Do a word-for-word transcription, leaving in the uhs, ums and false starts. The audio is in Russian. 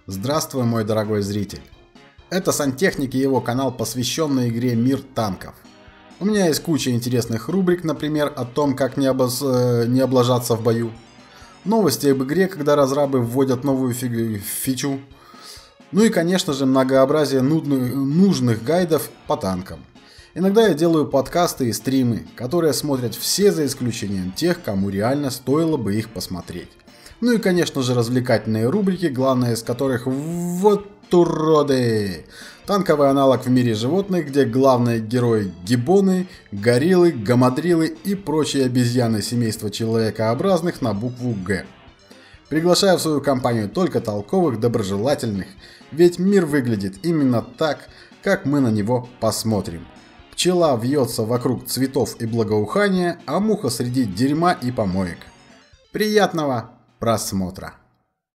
Здравствуй, мой дорогой зритель. Это Сантехник и его канал, посвященный игре «Мир танков». У меня есть куча интересных рубрик, например, о том, как не, обоз... не облажаться в бою. Новости об игре, когда разрабы вводят новую фиг... фичу. Ну и, конечно же, многообразие нудных... нужных гайдов по танкам. Иногда я делаю подкасты и стримы, которые смотрят все за исключением тех, кому реально стоило бы их посмотреть. Ну и, конечно же, развлекательные рубрики, главная из которых вот уроды. Танковый аналог в мире животных, где главные герои гиббоны, гориллы, гамадрилы и прочие обезьяны семейства человекообразных на букву Г. Приглашаю в свою компанию только толковых, доброжелательных, ведь мир выглядит именно так, как мы на него посмотрим. Пчела вьется вокруг цветов и благоухания, а муха среди дерьма и помоек. Приятного просмотра!